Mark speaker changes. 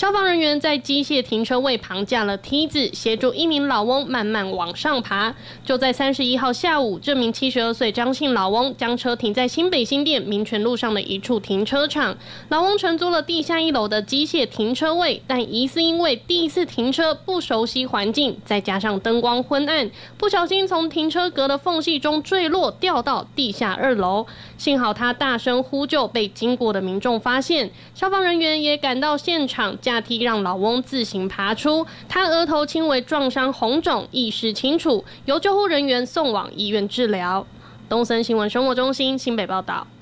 Speaker 1: 消防人员在机械停车位旁架了梯子，协助一名老翁慢慢往上爬。就在31号下午，这名72岁张姓老翁将车停在新北新店民权路上的一处停车场。老翁承租了地下1楼的机械停车位，但疑似因为第一次停车不熟悉环境，再加上灯光昏暗，不小心从停车格的缝隙中坠落，掉到地下2楼。幸好他大声呼救，被经过的民众发现，消防人员也赶到现场，架梯让老翁自行爬出。他额头轻微撞伤红肿，意识清楚，由救护人员送往医院治疗。东森新闻生活中心新北报道。